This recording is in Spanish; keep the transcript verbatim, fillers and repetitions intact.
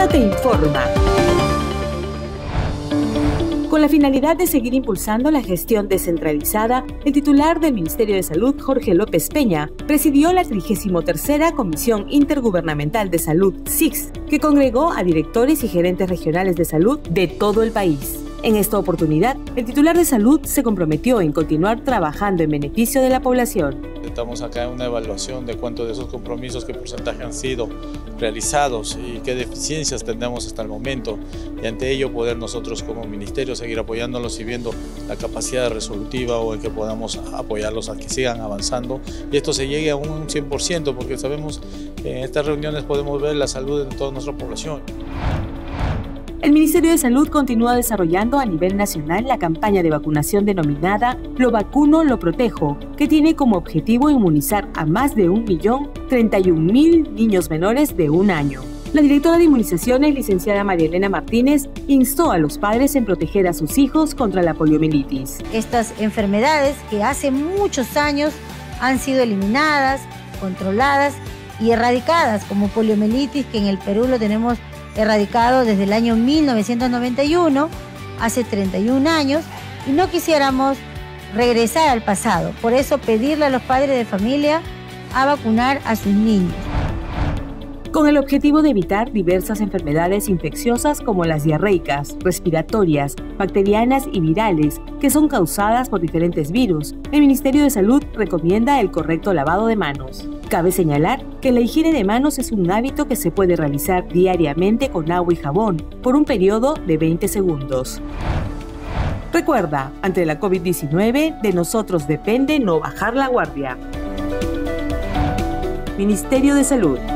Duna te informa. Con la finalidad de seguir impulsando la gestión descentralizada, el titular del Ministerio de Salud, Jorge López Peña, presidió la trigésima tercera Comisión Intergubernamental de Salud, C I G S, que congregó a directores y gerentes regionales de salud de todo el país. En esta oportunidad, el titular de salud se comprometió en continuar trabajando en beneficio de la población. Estamos acá en una evaluación de cuántos de esos compromisos, qué porcentaje han sido realizados y qué deficiencias tenemos hasta el momento, y ante ello poder nosotros como ministerio seguir apoyándolos y viendo la capacidad resolutiva o en que podamos apoyarlos a que sigan avanzando y esto se llegue a un cien por ciento, porque sabemos que en estas reuniones podemos ver la salud de toda nuestra población. El Ministerio de Salud continúa desarrollando a nivel nacional la campaña de vacunación denominada Lo Vacuno, Lo Protejo, que tiene como objetivo inmunizar a más de un millón treinta y un mil niños menores de un año. La directora de inmunizaciones, licenciada María Elena Martínez, instó a los padres en proteger a sus hijos contra la poliomielitis. Estas enfermedades que hace muchos años han sido eliminadas, controladas y erradicadas, como poliomielitis, que en el Perú lo tenemos erradicado desde el año mil novecientos noventa y uno, hace treinta y un años, y no quisiéramos regresar al pasado. Por eso pedirle a los padres de familia a vacunar a sus niños. Con el objetivo de evitar diversas enfermedades infecciosas como las diarreicas, respiratorias, bacterianas y virales, que son causadas por diferentes virus, el Ministerio de Salud recomienda el correcto lavado de manos. Cabe señalar que la higiene de manos es un hábito que se puede realizar diariamente con agua y jabón por un periodo de veinte segundos. Recuerda, ante la COVID diecinueve, de nosotros depende no bajar la guardia. Ministerio de Salud.